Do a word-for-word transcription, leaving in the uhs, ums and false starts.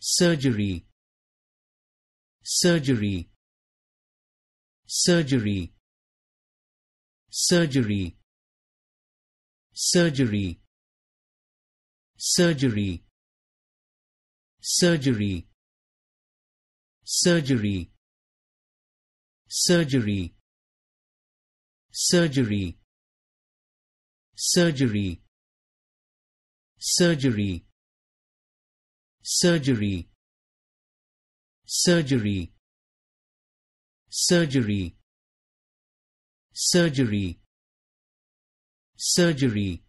surgery, surgery, surgery, surgery, surgery, surgery, surgery, surgery, surgery, surgery, surgery, surgery, surgery, surgery, surgery, surgery, surgery,